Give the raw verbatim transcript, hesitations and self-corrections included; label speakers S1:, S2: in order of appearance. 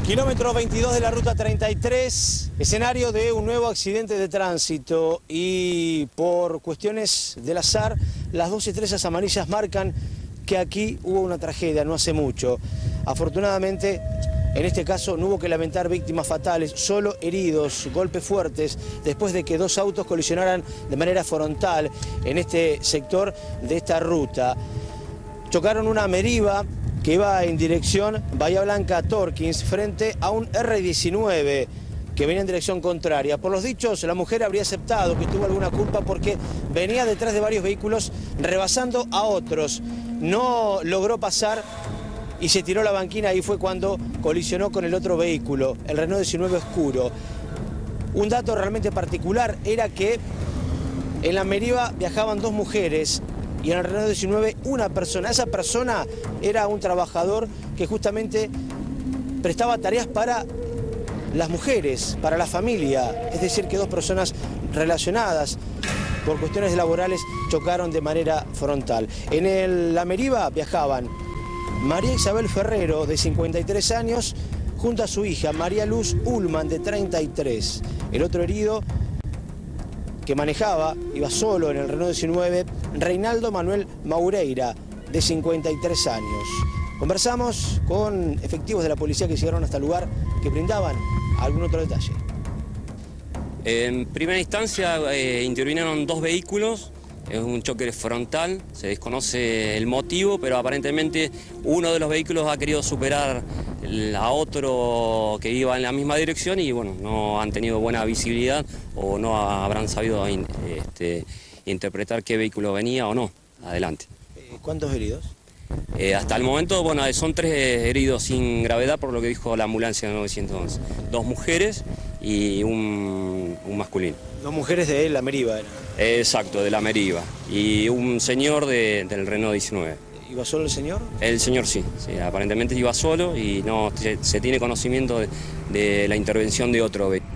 S1: Kilómetro veintidós de la ruta treinta y tres, escenario de un nuevo accidente de tránsito y por cuestiones del azar, las dos estrellas amarillas marcan que aquí hubo una tragedia no hace mucho. Afortunadamente, en este caso no hubo que lamentar víctimas fatales, solo heridos, golpes fuertes, después de que dos autos colisionaran de manera frontal en este sector de esta ruta. Chocaron una Meriva que iba en dirección Bahía Blanca a Torkins frente a un erre diecinueve que venía en dirección contraria. Por los dichos, la mujer habría aceptado que tuvo alguna culpa porque venía detrás de varios vehículos rebasando a otros. No logró pasar y se tiró la banquina, ahí fue cuando colisionó con el otro vehículo, el Renault diecinueve oscuro. Un dato realmente particular era que en la Meriva viajaban dos mujeres y en el Renault diecinueve una persona. Esa persona era un trabajador que justamente prestaba tareas para las mujeres, para la familia. Es decir, que dos personas relacionadas por cuestiones laborales chocaron de manera frontal. En el, la Meriva viajaban María Isabel Ferrero, de cincuenta y tres años, junto a su hija María Luz Ullman, de treinta y tres. El otro herido que manejaba, iba solo en el Renault diecinueve, Reinaldo Manuel Maureira, de cincuenta y tres años. Conversamos con efectivos de la policía que llegaron hasta el lugar, que brindaban algún otro detalle.
S2: En primera instancia eh, intervinieron dos vehículos, es un choque frontal, se desconoce el motivo, pero aparentemente uno de los vehículos ha querido superar a otro que iba en la misma dirección y bueno, no han tenido buena visibilidad o no habrán sabido este, interpretar qué vehículo venía o no. Adelante.
S1: ¿Cuántos heridos?
S2: Eh, hasta el momento, bueno, son tres heridos sin gravedad por lo que dijo la ambulancia de nueve once. Dos mujeres y un, un masculino.
S1: Dos mujeres de la Meriva, ¿era?
S2: Exacto, de la Meriva. Y un señor de, del Renault diecinueve.
S1: ¿Iba solo el señor?
S2: El señor sí, sí, aparentemente iba solo y no se, se tiene conocimiento de, de la intervención de otro vehículo.